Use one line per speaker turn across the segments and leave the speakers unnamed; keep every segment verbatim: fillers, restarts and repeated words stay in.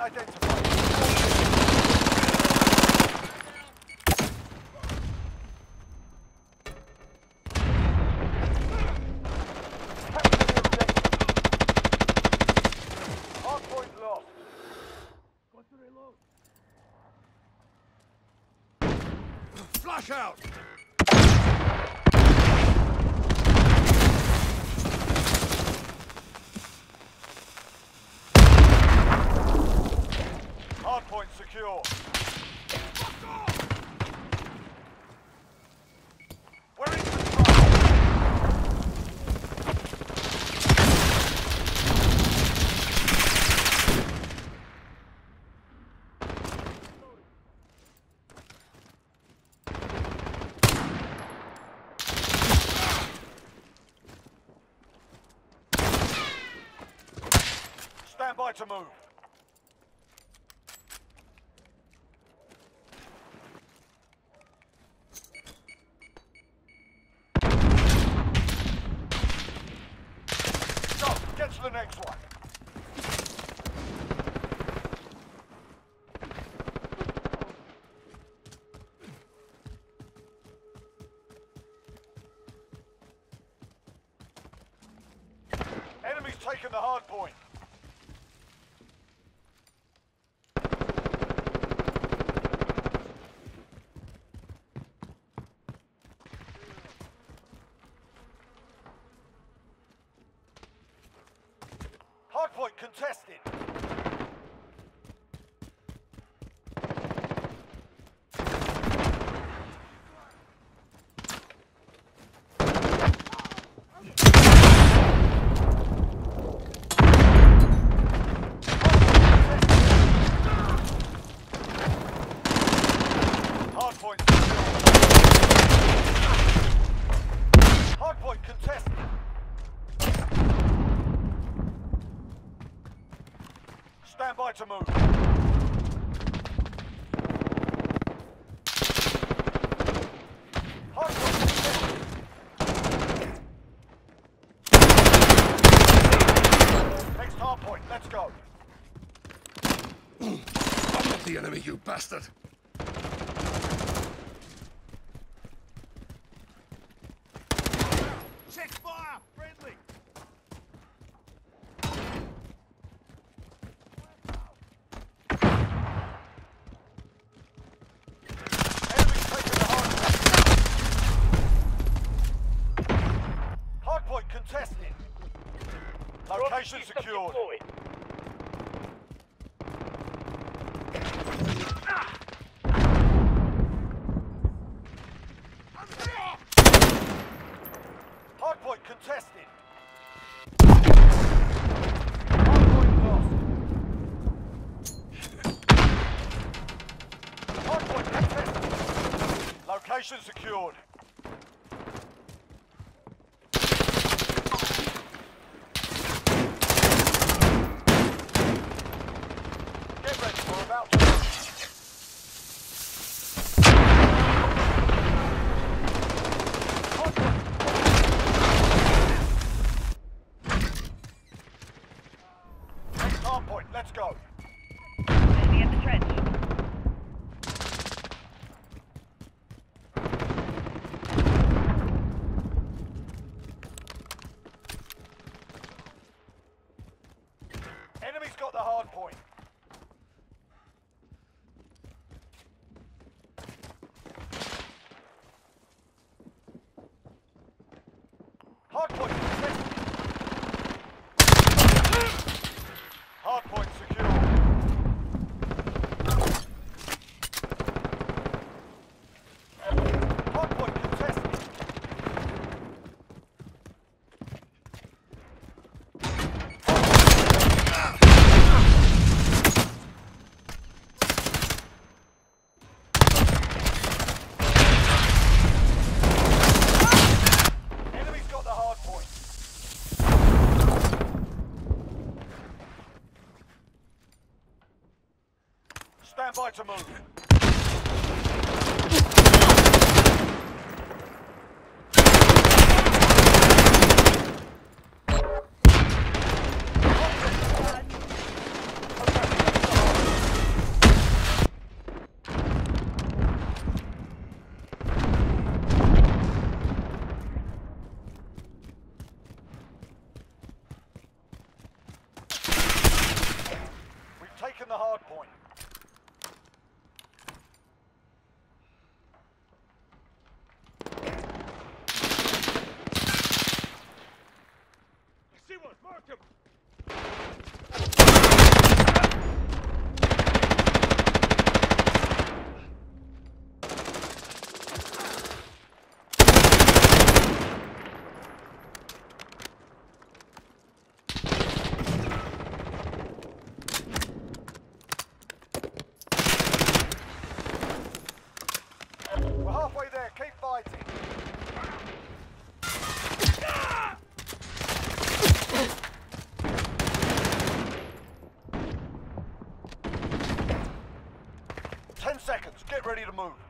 identified. Hardpoint lost. Got to reload.
Flush out!
Hardpoint secure. We're in control. Stand by to move. Go, get to the next one. Enemy's taken the hard point. Hardpoint contested. Hardpoint Hardpoint contested. Stand by to move. Hardpoint contested. Next hardpoint, let's go.
I'm not the enemy, you bastard! Check fire! Friendly!
Enemy's taken the hardpoint. Hardpoint contested. Location secured. Hardpoint contested. Hardpoint lost. Hardpoint contested. Location secured. Get ready, we're about to launch. Hardpoint, let's go.
Enemy at the trench.
Enemy's got the hard point. Hard point contested. Hard point secure. Hard point contested. Enemy's got the hard point. Stand by to move. seconds. Get ready to move.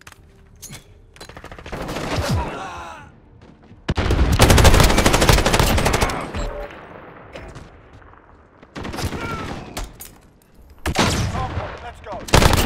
Hardpoint, let's go.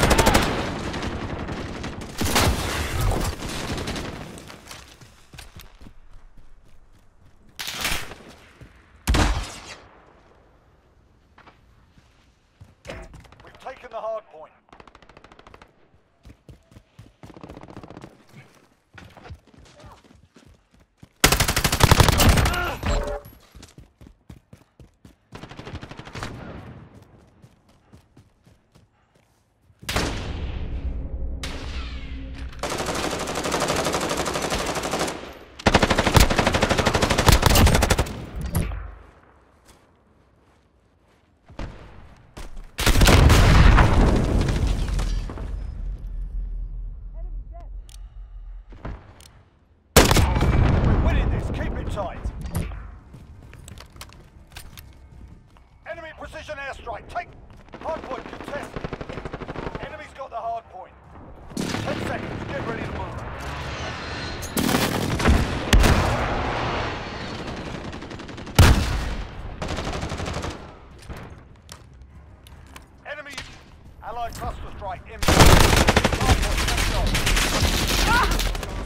We've taken the hard point. We're winning this. Keep it tight. Enemy precision airstrike. Take hardpoint contested. Enemy's got the hard point. Ten seconds. Get ready to move. Enemy allied cluster strike inbound. Hardpoint, let's go.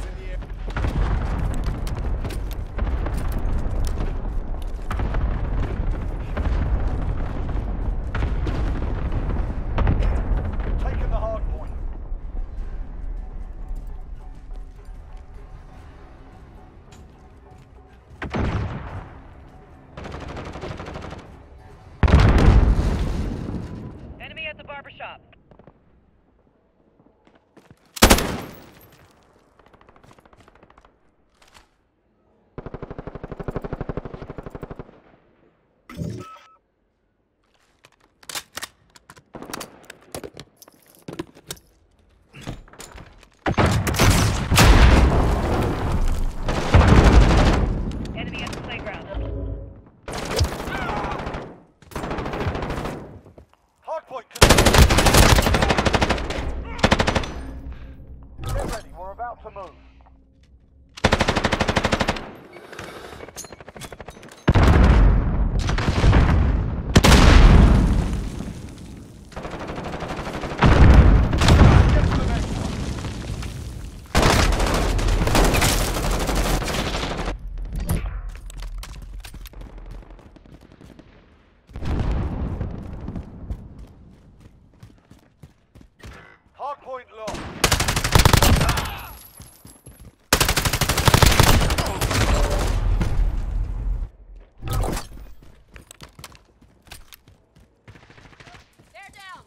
Taking the hard point.
Enemy at the barber shop. Enemy at the playground.
Hardpoint contested. Get ready. We're about to move. Get to the next one. Hardpoint lost.
They're down.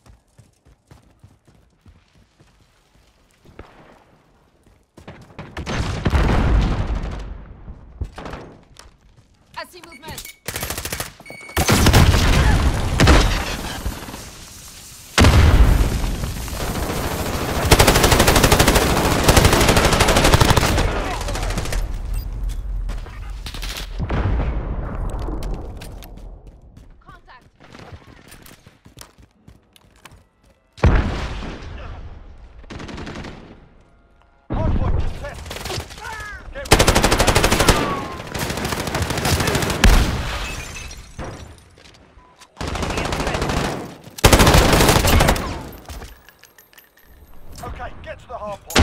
I see movement. Contact.
Hardpoint contested. Get ready. Okay, get to the hard point.